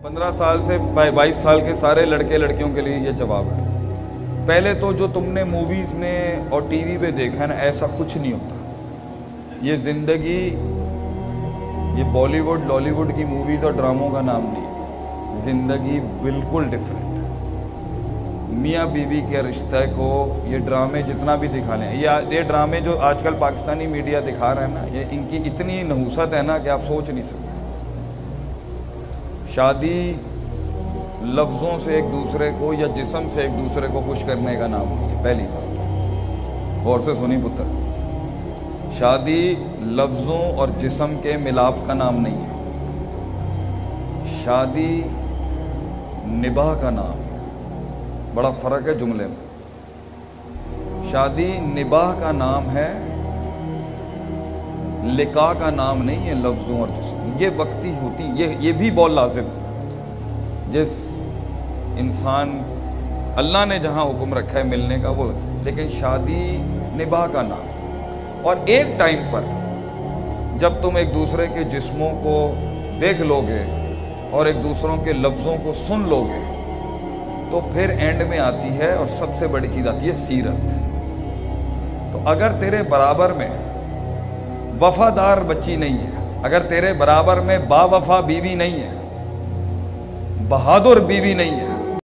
15 साल से 22 साल के सारे लड़के लड़कियों के लिए ये जवाब है। पहले तो जो तुमने मूवीज़ में और टीवी पे देखा है ना, ऐसा कुछ नहीं होता। ये ज़िंदगी, ये बॉलीवुड लॉलीवुड की मूवीज़ और ड्रामों का नाम नहीं है। ज़िंदगी बिल्कुल डिफरेंट है। मियाँ बीवी के रिश्ते को ये ड्रामे जितना भी दिखा लें, ये ड्रामे जो आजकल पाकिस्तानी मीडिया दिखा रहे हैं ना, ये इनकी इतनी नहुसत है ना कि आप सोच नहीं सकते। शादी लफ्ज़ों से एक दूसरे को या जिस्म से एक दूसरे को खुश करने का नाम नहीं है। पहली बात गौर से सुनी पुत्र, शादी लफ्ज़ों और जिस्म के मिलाप का नाम नहीं है। शादी निबाह का नाम है। बड़ा फ़र्क है जुमले में। शादी निबाह का नाम है, लिका का नाम नहीं है। लफ्ज़ों और जिस्म ये वक्ती होती, ये भी बहुत लाजिम है। जिस इंसान अल्लाह ने जहाँ हुक्म रखा है मिलने का वो, लेकिन शादी निबाह का नाम। और एक टाइम पर जब तुम एक दूसरे के जिस्मों को देख लोगे और एक दूसरों के लफ्ज़ों को सुन लोगे, तो फिर एंड में आती है और सबसे बड़ी चीज़ आती है सीरत। तो अगर तेरे बराबर में वफादार बच्ची नहीं है, अगर तेरे बराबर में बावफा बीवी नहीं है, बहादुर बीवी नहीं है,